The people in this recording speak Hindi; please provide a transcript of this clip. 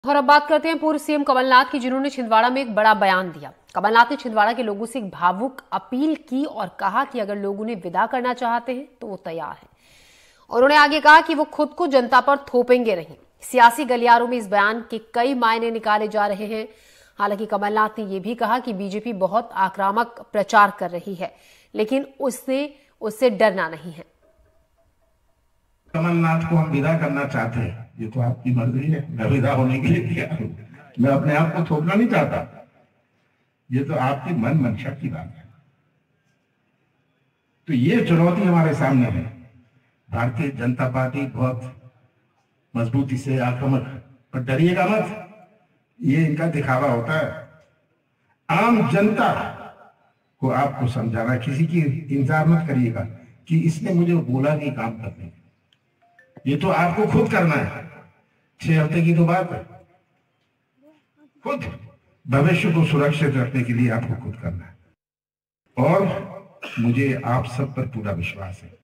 और अब बात करते हैं पूर्व सीएम कमलनाथ की, जिन्होंने छिंदवाड़ा में एक बड़ा बयान दिया। कमलनाथ ने छिंदवाड़ा के लोगों से एक भावुक अपील की और कहा कि अगर लोग उन्हें विदा करना चाहते हैं तो वो तैयार हैं। और उन्होंने आगे कहा कि वो खुद को जनता पर थोपेंगे नहीं। सियासी गलियारों में इस बयान के कई मायने निकाले जा रहे हैं। हालांकि कमलनाथ ने यह भी कहा कि बीजेपी बहुत आक्रामक प्रचार कर रही है, लेकिन उससे डरना नहीं है। कमलनाथ को हम विदा करना चाहते हैं, ये तो आपकी मर्जी है। मैं विदा होने के लिए तैयार हूं। मैं अपने आप को थोपना नहीं चाहता। ये तो आपकी मन मंशा की बात है। तो ये चुनौती हमारे सामने है। भारतीय जनता पार्टी बहुत मजबूती से आक्रामक, पर डरिएगा मत, ये इनका दिखावा होता है। आम जनता को आपको समझाना, किसी की इंतजार मत करिएगा कि इसने मुझे बोला नहीं काम करने। ये तो आपको खुद करना है। 6 हफ्ते की तो बात है। खुद भविष्य को सुरक्षित रखने के लिए आपको खुद करना है, और मुझे आप सब पर पूरा विश्वास है।